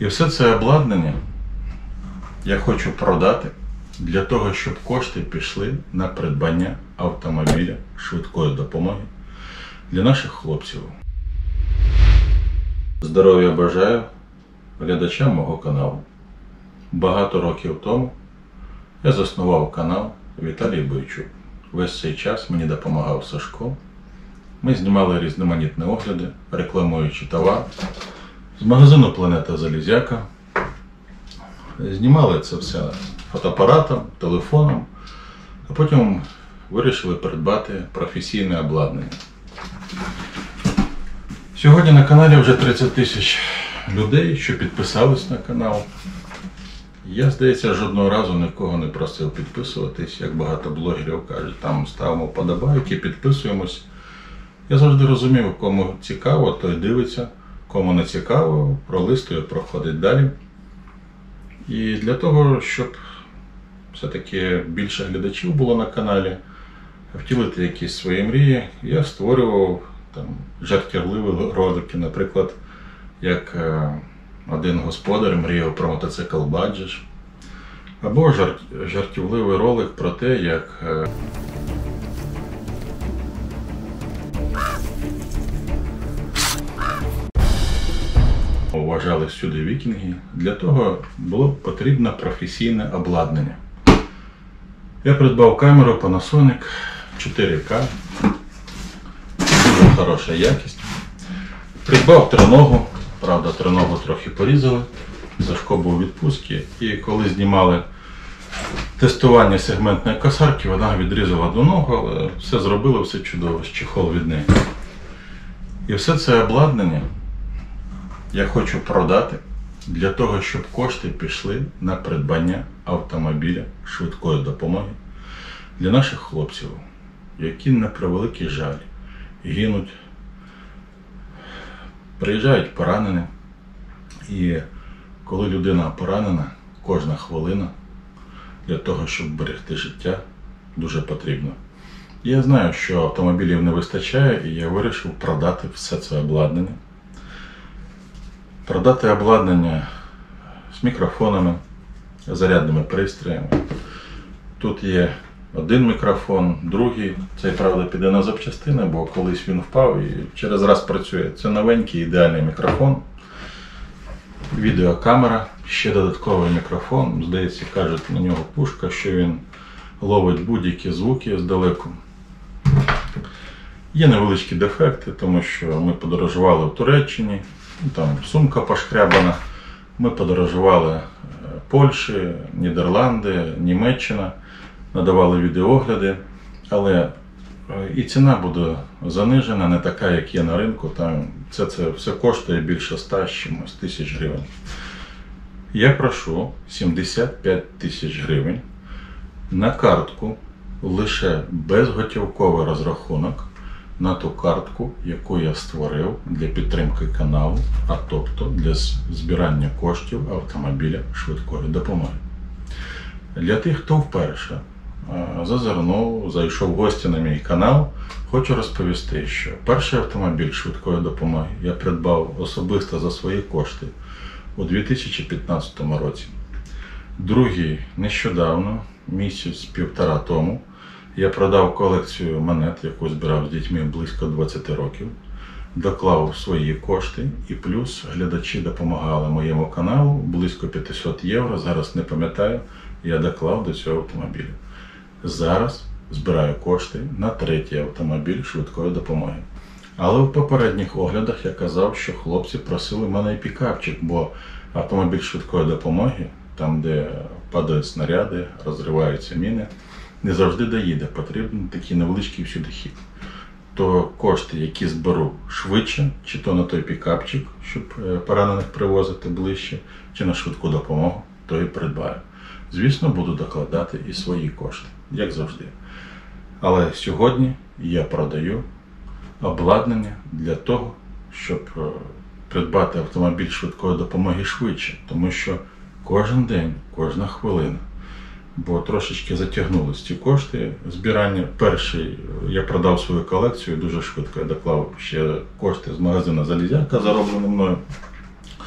І все це обладнання я хочу продати для того, щоб кошти пішли на придбання автомобіля швидкої допомоги для наших хлопців. Здоров'я бажаю глядачам мого каналу. Багато років тому я заснував канал Віталій Бойчук. Весь цей час мені допомагав Сашко. Ми знімали різноманітні огляди, рекламуючи товар з магазину Планета Залізяка. Знімали це все фотоапаратом, телефоном, а потім вирішили придбати професійне обладнання. Сьогодні на каналі вже 30 тисяч людей, що підписались на канал. Я, здається, жодного разу нікого не просив підписуватись, як багато блогерів кажуть, там ставимо вподобайки, підписуємось. Я завжди розумів, кому цікаво, той дивиться, кому не цікаво, пролистує, проходить далі. І для того, щоб все-таки більше глядачів було на каналі, втілити якісь свої мрії, я створював там жартівливі ролики, наприклад, як один господар мріяв про мотоцикл Баджаж, або жартівливий ролик про те, як вважали сюди вікінги. Для того було потрібно професійне обладнання. Я придбав камеру Panasonic 4K, дуже хороша якість. Придбав триногу, правда триногу трохи порізали, Сашко був у відпустці, і коли знімали тестування сегментної косарки, вона відрізала одну ногу, але все зробили, все чудово, чехол від неї. І все це обладнання я хочу продати для того, щоб кошти пішли на придбання автомобіля швидкої допомоги для наших хлопців, які на превеликий жаль гинуть, приїжджають поранені. І коли людина поранена, кожна хвилина для того, щоб берегти життя, дуже потрібна. Я знаю, що автомобілів не вистачає, і я вирішив продати все це обладнання. Продати обладнання з мікрофонами, зарядними пристроями. Тут є один мікрофон, другий. Цей, правда, піде на запчастини, бо колись він впав і через раз працює. Це новенький ідеальний мікрофон. Відеокамера, ще додатковий мікрофон. Здається, кажуть на нього пушка, що він ловить будь-які звуки здалеку. Є невеличкі дефекти, тому що ми подорожували в Туреччині, там сумка пошкрябана. Ми подорожували Польщі, Нідерланди, Німеччина, надавали відеогляди, але і ціна буде занижена, не така, як є на ринку. Там це все коштує більше 100 з чимось тисяч гривень. Я прошу 75 тисяч гривень на картку, лише безготівковий розрахунок на ту картку, яку я створив для підтримки каналу, а тобто для збирання коштів автомобіля швидкої допомоги. Для тих, хто вперше зайшов в гості на мій канал, хочу розповісти, що перший автомобіль швидкої допомоги я придбав особисто за свої кошти у 2015 році. Другий нещодавно, місяць-півтора тому, я продав колекцію монет, яку збирав з дітьми близько 20 років, доклав свої кошти і плюс глядачі допомагали моєму каналу близько 500 євро, зараз не пам'ятаю, я доклав до цього автомобіля. Зараз збираю кошти на третій автомобіль швидкої допомоги. Але в попередніх оглядах я казав, що хлопці просили мене і пікапчик, бо автомобіль швидкої допомоги, там де падають снаряди, розриваються міни, не завжди доїде, потрібен такий невеличкий всюдихід. То кошти, які зберу швидше, чи то на той пікапчик, щоб поранених привозити ближче, чи на швидку допомогу, то і придбаю. Звісно, буду докладати і свої кошти, як завжди. Але сьогодні я продаю обладнання для того, щоб придбати автомобіль швидкої допомоги швидше, тому що кожен день, кожна хвилина, бо трошечки затягнулись ці кошти збирання. Перший я продав свою колекцію дуже швидко, я доклав ще кошти з магазину Залізяка, зароблені мною.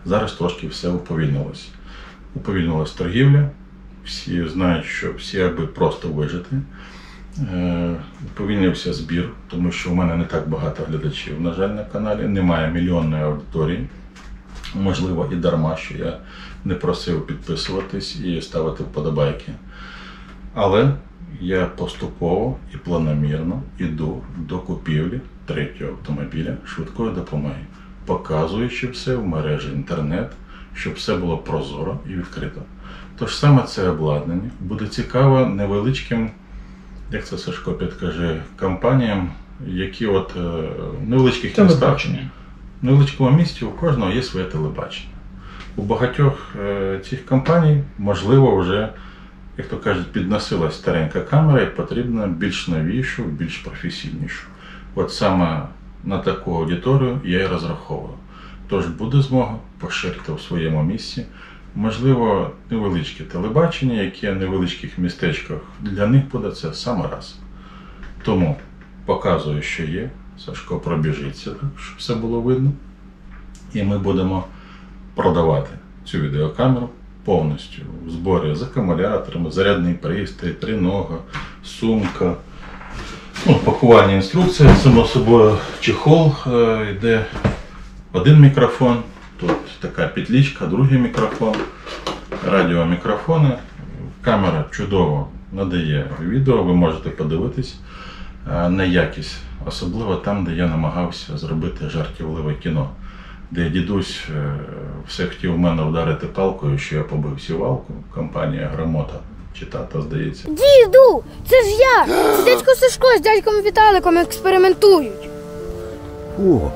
Зараз трошки все уповільнилось. Уповільнилась торгівля, всі знають, що всі аби просто вижити. Уповільнився збір, тому що у мене не так багато глядачів, на жаль, на каналі, немає мільйонної аудиторії. Можливо, і дарма, що я не просив підписуватись і ставити вподобайки. Але я поступово і планомірно йду до купівлі третього автомобіля швидкої допомоги, показуючи все в мережі інтернет, щоб все було прозоро і відкрито. Тож саме це обладнання буде цікаво невеличким, як це Сашко підкаже, компаніям, які в невеличких містах, в невеличкому місті у кожного є своє телебачення. У багатьох цих компаній, можливо, вже, як то кажуть, підносилась старенька камера і потрібна більш новішу, більш професійнішу. От саме на таку аудиторію я і розраховую. Тож буде змога поширити в своєму місці, можливо, невеличке телебачення, яке в невеличких містечках, для них буде це саме раз. Тому показую, що є, Сашко пробіжиться, щоб все було видно. І ми будемо продавати цю відеокамеру повністю в зборі з акумуляторами, зарядний пристрій, тринога, сумка, пакування інструкція, само собою чехол, йде один мікрофон, тут така петличка, другий мікрофон, радіомікрофони. Камера чудово надає відео, ви можете подивитись на якість, особливо там, де я намагався зробити жартівливе кіно, де дідусь все хотів в мене вдарити палкою, що я побив сівалку, компанія Грамота, чи тата, здається. Діду, це ж я! Це дядько Сашко з дядьком Віталиком експериментують. О!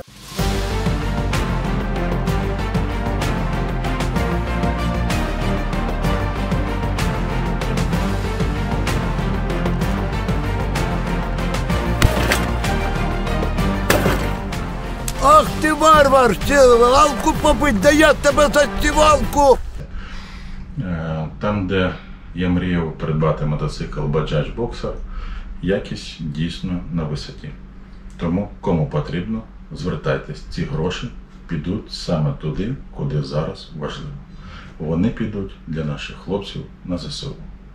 Ах ти варвар, стівалку побить, да я тебе за стівалку! Там, де я мріяв придбати мотоцикл Bajaj Boxer, якість дійсно на висоті. Тому, кому потрібно, звертайтесь. Ці гроші підуть саме туди, куди зараз важливо. Вони підуть для наших хлопців на ЗСУ.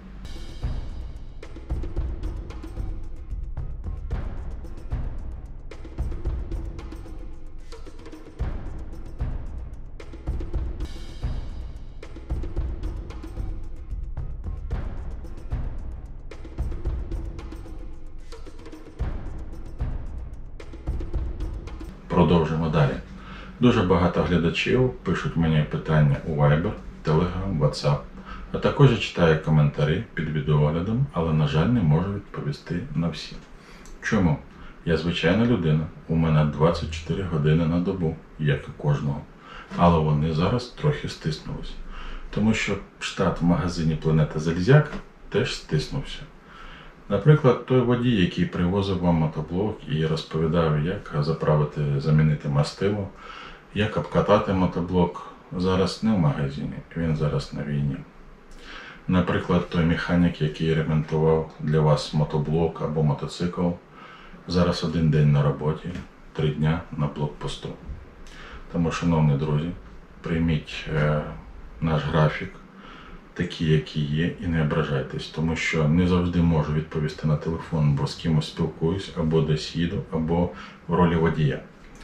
Продовжимо далі. Дуже багато глядачів пишуть мені питання у Viber, Telegram, WhatsApp, а також я читаю коментарі під відеоглядом, але, на жаль, не можу відповісти на всі. Чому? Я звичайна людина, у мене 24 години на добу, як і кожного. Але вони зараз трохи стиснулись. Тому що штат в магазині Планета Залізяк теж стиснувся. Наприклад, той водій, який привозив вам мотоблок і розповідав, як заправити, замінити мастило, як обкатати мотоблок, зараз не в магазині, він зараз на війні. Наприклад, той механік, який ремонтував для вас мотоблок або мотоцикл, зараз один день на роботі, 3 дня на блокпосту. Тому, шановні друзі, прийміть наш графік, такі, які є, і не ображайтесь, тому що не завжди можу відповісти на телефон, бо з кимось спілкуюсь, або десь їду, або в ролі водія.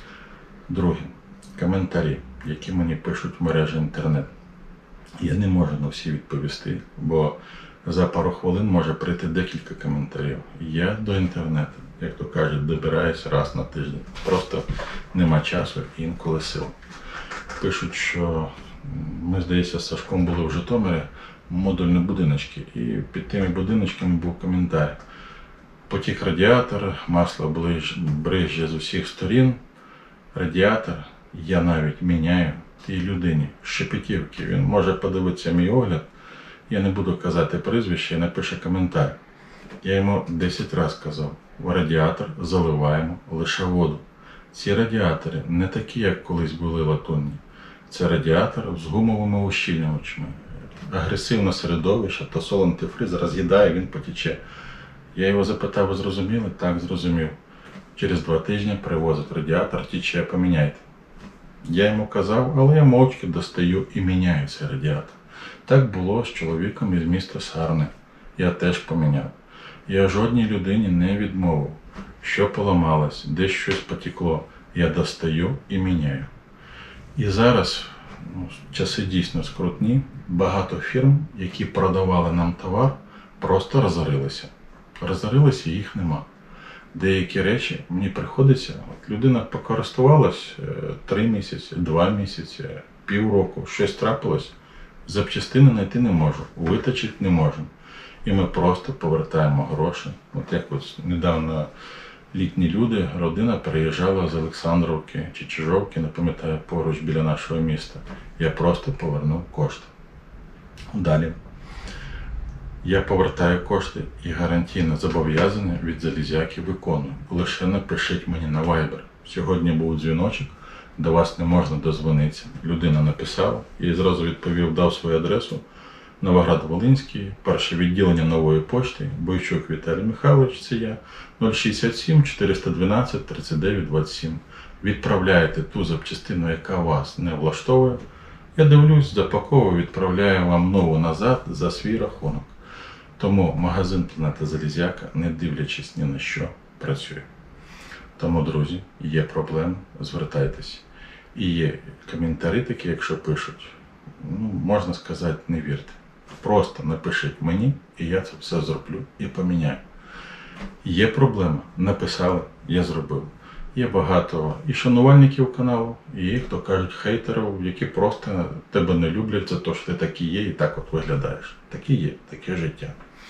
Друге, коментарі, які мені пишуть в мережі інтернет. Я не можу на всі відповісти, бо за пару хвилин може прийти декілька коментарів. Я до інтернету, як то кажуть, добираюсь раз на тиждень. Просто нема часу і інколи сил. Пишуть, що ми, здається, з Сашком були в Житомирі, модульні будиночки, і під тими будиночками був коментар. Потік радіатор, масло бризжє з усіх сторін, радіатор я навіть міняю тій людині з Шепетівки. Він може подивитися мій огляд, я не буду казати прізвище, і напише коментар. Я йому 10 разів казав, в радіатор заливаємо лише воду. Ці радіатори не такі, як колись були латунні. Це радіатор з гумовими ущільнювачами. Агресивне середовище, тосол антифриз роз'їдає, він потіче. Я його запитав, ви зрозуміли? Так, зрозумів. Через 2 тижні привозить радіатор, тіче, поміняйте. Я йому казав, але я мовчки достаю і міняю цей радіатор. Так було з чоловіком із міста Сарни. Я теж поміняв. Я жодній людині не відмовив. Що поламалось, десь щось потекло, я достаю і міняю. І зараз, часи дійсно скрутні, багато фірм, які продавали нам товар, просто розорилися. Розорилися, їх нема. Деякі речі мені приходиться, людина покористувалась 3 місяці, 2 місяці, півроку, щось трапилось, запчастини знайти не можу, виточити не можемо. І ми просто повертаємо гроші. От як ось недавно літні люди, родина приїжджала з Олександровки чи Чижовки, не пам'ятаю, поруч біля нашого міста. Я просто повернув кошти. Далі. Я повертаю кошти і гарантійне зобов'язання від залізяки виконую. Лише напишіть мені на Viber. Сьогодні був дзвіночок, до вас не можна дозвонитися. Людина написала, я їй зразу відповів, дав свою адресу. Новоград-Волинський, перше відділення Нової пошти, Бойчук Віталій Михайлович, це я, 067 412 39 27. Відправляєте ту запчастину, яка вас не влаштовує. Я дивлюсь, запаковую, відправляю вам нову назад за свій рахунок. Тому магазин Планета Залізяка, не дивлячись ні на що, працює. Тому, друзі, є проблеми, звертайтеся. І є коментарі такі, якщо пишуть, можна сказати, не вірте. Просто напишіть мені, і я це все зроблю і поміняю. Є проблема, написали, я зробив. Є багато і шанувальників каналу, і є, хто кажуть, хейтерів, які просто тебе не люблять за те, що ти такий є і так от виглядаєш. Такі є, таке життя.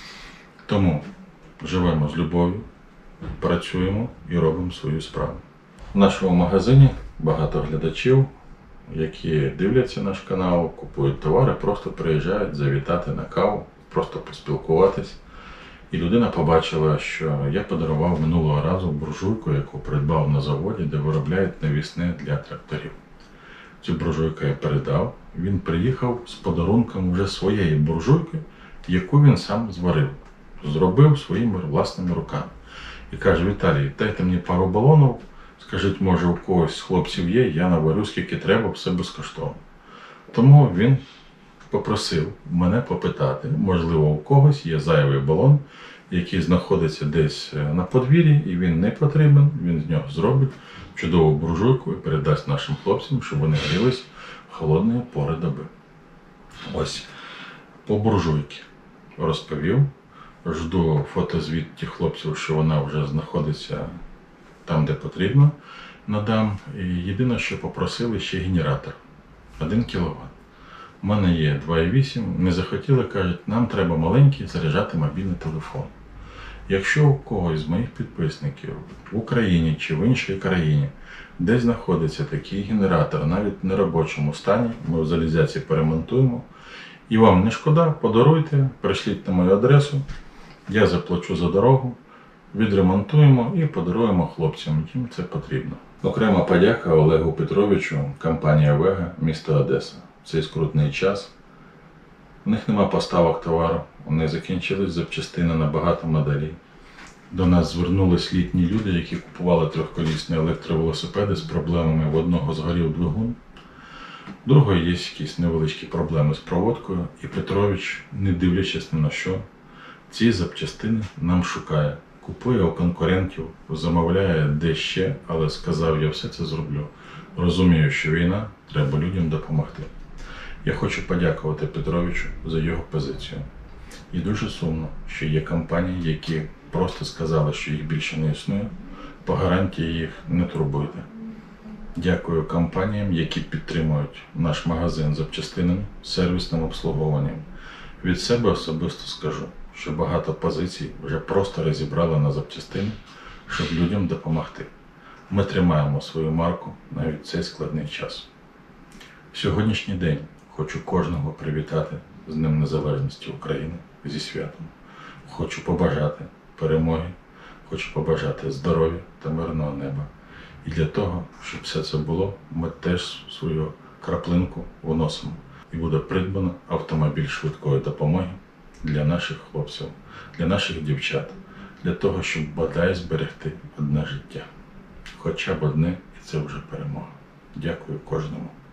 Тому живемо з любов'ю, працюємо і робимо свою справу. В нашому магазині багато глядачів, які дивляться наш канал, купують товари, просто приїжджають завітати на каву, просто поспілкуватись. І людина побачила, що я подарував минулого разу буржуйку, яку придбав на заводі, де виробляють навісне для тракторів. Цю буржуйку я передав, він приїхав з подарунком вже своєї буржуйки, яку він сам зварив. Зробив своїми власними руками. І каже, Віталій, дайте мені пару балонів, скажіть, може у когось з хлопців є, я наварю скільки треба, все безкоштовно. Тому він попросив мене попитати, можливо у когось є зайвий балон, який знаходиться десь на подвір'ї і він не потрібен, він з нього зробить чудову буржуйку і передасть нашим хлопцям, щоб вони грілись в холодні пори доби. Ось, по буржуйки розповів. Жду фотозвіт тих хлопців, що вона вже знаходиться там, де потрібно, надам. І єдине, що попросили, ще генератор. 1 кВт. У мене є 2,8. Не захотіли, кажуть, нам треба маленький заряджати мобільний телефон. Якщо у когось з моїх підписників в Україні чи в іншій країні, де знаходиться такий генератор, навіть в неробочому стані, ми в залізяці перемонтуємо, і вам не шкода, подаруйте, пришліть на мою адресу, я заплачу за дорогу, відремонтуємо і подаруємо хлопцям, яким це потрібно. Окрема подяка Олегу Петровичу, компанія Вега, місто Одеса. В цей скрутний час. У них нема поставок товару, вони закінчились запчастини на багато моделей. До нас звернулись літні люди, які купували трьохколісні електровелосипеди з проблемами. В одного згорів двигун, в другого є якісь невеличкі проблеми з проводкою. І Петрович, не дивлячись ні на що, ці запчастини нам шукає. Купує у конкурентів, замовляє де ще, але сказав, я все це зроблю. Розумію, що війна, треба людям допомогти. Я хочу подякувати Петровичу за його позицію. І дуже сумно, що є компанії, які просто сказали, що їх більше не існує, по гарантії їх не турбуйте. Дякую компаніям, які підтримують наш магазин запчастинами, сервісним обслуговуванням. Від себе особисто скажу, що багато позицій вже просто розібрали на запчастини, щоб людям допомогти. Ми тримаємо свою марку навіть в цей складний час. В сьогоднішній день хочу кожного привітати з Днем Незалежності України, зі святом. Хочу побажати перемоги, хочу побажати здоров'я та мирного неба. І для того, щоб все це було, ми теж свою краплинку вносимо. І буде придбано автомобіль швидкої допомоги для наших хлопців, для наших дівчат, для того, щоб бодай зберегти одне життя. Хоча б одне, і це вже перемога. Дякую кожному.